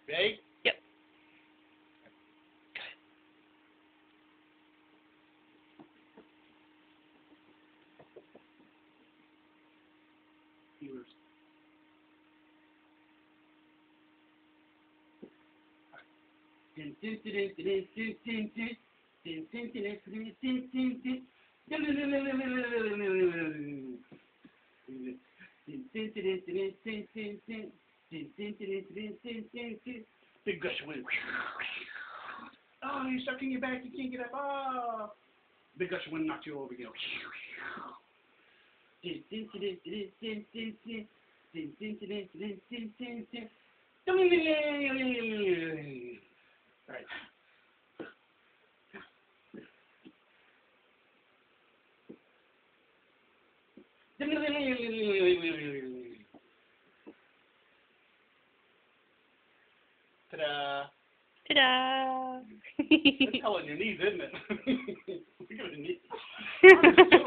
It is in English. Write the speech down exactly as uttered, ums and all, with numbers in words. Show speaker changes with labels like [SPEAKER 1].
[SPEAKER 1] Ready?
[SPEAKER 2] Yep.
[SPEAKER 1] Viewers. Dun, dun, dun, dun, dun, dun, dun, dun. Dun, dun, dun, dun, dun, dun, dun, dun. Dun, dun, dun, dun, dun, dun, dun, dun. Dun, dun, dun, dun, dun, dun, dun, dun. Dun, dun, dun, dun, dun, dun, dun. Big gush of wind. Oh, you're stuck in your back. You can't get up. Oh. Big gush of wind knocked you over again. Dun, dun, dun, dun, dun, dun, dun, dun. Dun, dun, dun, dun, dun, dun, dun, dun. Dun, dun, dun, dun, dun, dun. Right. Ta-da!
[SPEAKER 2] Ta-da!
[SPEAKER 1] It's hell on your knees, isn't it? Look at the knees.